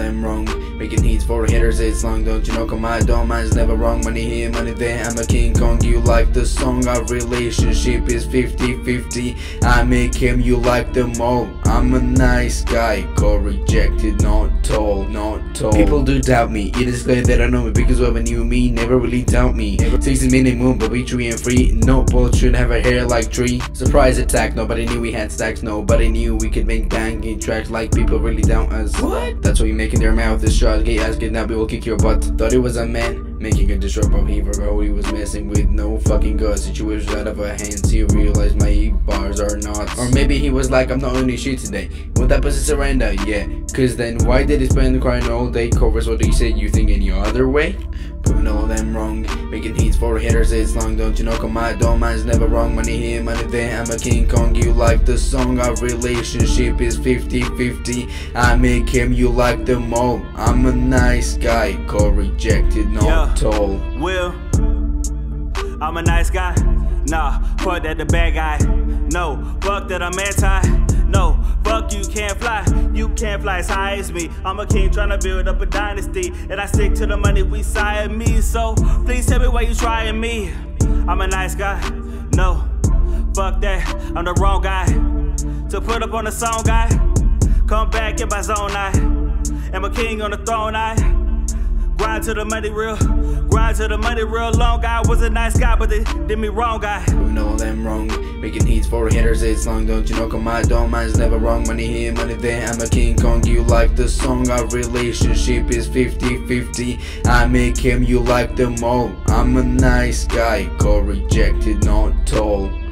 them wrong. Making hits for haters, it's long. Don't you know, come on, don't mind's never wrong. Money here, money there, I'm a King Kong. You like the song, our relationship is 50-50. I make him, you like them all. I'm a nice guy, call rejected, not tall, not tall. People do doubt me, it is clear that I know me, because whoever knew me never really doubt me. 60 minimum, but we 3 and 3. No bullshit, have a hair like tree. Surprise attack, nobody knew we had stacks. Nobody knew we could make banging tracks. Like people really doubt us. What? That's why you making their mouth is shut. Gay ass kidnap, we will kick your butt. Thought he was a man, making a disruptive he forgot he was messing with no fucking guts. Situation out of our hands, he realized my bars are not. Or maybe he was like, I'm not only shit today. Would that pussy surrender? Yeah. Cause then why did he spend crying all day? Covers what he said, you think any other way? Proving all them wrong. Making hits for haters, it's long. Don't you know, come on, don't mind's never wrong. Money here, money there, I'm a King Kong. You like the song, our relationship is 50-50. I make him, you like them all. I'm a nice guy, call rejected, not tall. Will, I'm a nice guy. Nah, fuck that, the bad guy. No, fuck that, I'm anti. No, fuck you can't fly. You can't fly as high as me. I'm a king trying to build up a dynasty, and I stick to the money, we Siamese. So please tell me why you trying me. I'm a nice guy. No, fuck that, I'm the wrong guy to put up on the song, guy. Come back in my zone, I am a king on the throne, I grind to the money real, grind to the money real long. I was a nice guy, but they did me wrong, guy. Proving all them wrong. Making hits for haters, it's long. Don't you know, come on, don't mind's never wrong. Money here, money there, I'm a King Kong. You like the song, our relationship is 50-50. I make him, you like them all. I'm a nice guy, call rejected, not tall.